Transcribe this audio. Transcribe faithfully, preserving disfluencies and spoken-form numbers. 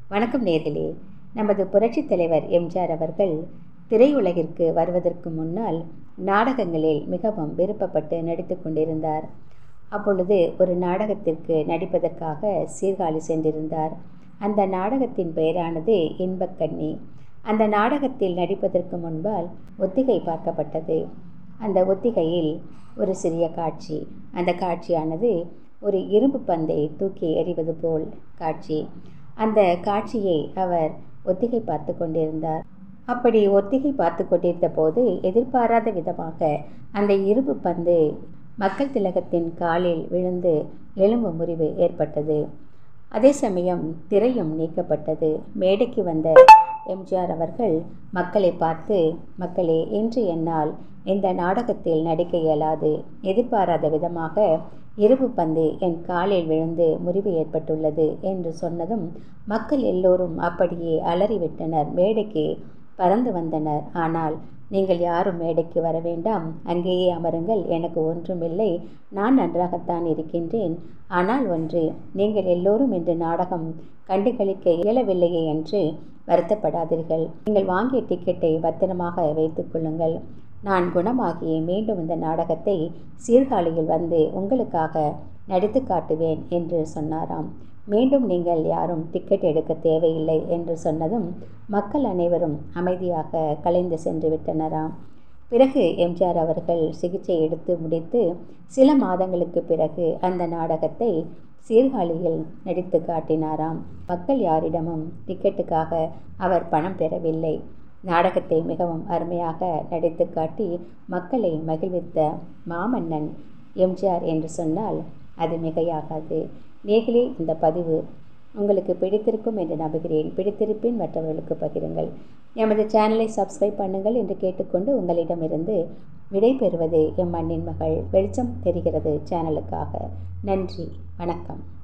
வணக்கம் நேர்களே. நமது புரட்சித் தலைவர் எம்ஜிஆர் அவர்கள் திரையுலகிற்கு வருவதற்கு முன்னால் நாடகங்களில் மிகவும் விருப்பப்பட்டு நடித்து கொண்டிருந்தார். அப்பொழுது ஒரு நாடகத்திற்கு நடிப்பதற்காக சீர்காழி சென்றிருந்தார். அந்த நாடகத்தின் பெயரானது இன்பக்கண்ணி. அந்த நாடகத்தில் நடிப்பதற்கு முன்பால் ஒத்திகை பார்க்கப்பட்டது. அந்த ஒத்திகையில் ஒரு சிறிய காட்சி. அந்த காட்சியானது ஒரு இரும்பு பந்தை தூக்கி எறிவது போல் காட்சி. அந்த காட்சியை அவர் ஒத்திகை பார்த்து கொண்டிருந்தார். அப்படி ஒத்திகை பார்த்து கொண்டிருந்த போது எதிர்பாராத விதமாக அந்த இரும்பு பந்து மக்கள் திலகத்தின் காலில் விழுந்து எலும்பு முறிவு ஏற்பட்டது. அதே சமயம் திரையும் நீக்கப்பட்டது. மேடைக்கு வந்த எம்ஜிஆர் அவர்கள் மக்களை பார்த்து, மக்களே, இன்று என்னால் இந்த நாடகத்தில் நடிக்க இயலாது. எதிர்பாராத விதமாக இரும்பு பந்து என் காலில் விழுந்து முறிவு ஏற்பட்டுள்ளது என்று சொன்னதும் மக்கள் எல்லோரும் அப்படியே அலறிவிட்டனர். மேடைக்கு பறந்து வந்தனர். ஆனால் நீங்கள் யாரும் மேடைக்கு வர வேண்டாம், அங்கேயே அமருங்கள், எனக்கு ஒன்றுமில்லை, நான் நன்றாகத்தான் இருக்கின்றேன். ஆனால் ஒன்று, நீங்கள் எல்லோரும் இன்று நாடகம் கண்டுகளிக்க இயலவில்லையே என்று வருத்தப்படாதீர்கள். நீங்கள் வாங்கிய டிக்கெட்டை பத்திரமாக வைத்துக் கொள்ளுங்கள். நான் குணமாகி மீண்டும் இந்த நாடகத்தை சீர்காழியில் வந்து உங்களுக்காக நடித்து காட்டுவேன் என்று சொன்னாராம். மீண்டும் நீங்கள் யாரும் டிக்கெட் எடுக்க தேவையில்லை என்று சொன்னதும் மக்கள் அனைவரும் அமைதியாக கலைந்து சென்று விட்டனராம். பிறகு எம்ஜிஆர் அவர்கள் சிகிச்சை எடுத்து முடித்து சில மாதங்களுக்கு பிறகு அந்த நாடகத்தை சீர்காழியில் நடித்து காட்டினாராம். மக்கள் யாரிடமும் டிக்கெட்டுக்காக அவர் பணம் பெறவில்லை. நாடகத்தை மிகவும் அருமையாக நடித்து காட்டி மக்களை மகிழ்வித்த மாமன்னன் எம்ஜிஆர் என்று சொன்னால் அது மிகையாகாது. நேர்களே, இந்த பதிவு உங்களுக்கு பிடித்திருக்கும் என்று நம்புகிறேன். பிடித்திருப்பின் மற்றவர்களுக்கு பகிருங்கள். எமது சேனலை சப்ஸ்கிரைப் பண்ணுங்கள் என்று கேட்டுக்கொண்டு உங்களிடமிருந்து விடை பெறுவது எம் மண்ணின் மகள் வெளிச்சம் தெரிகிறது சேனலுக்காக. நன்றி, வணக்கம்.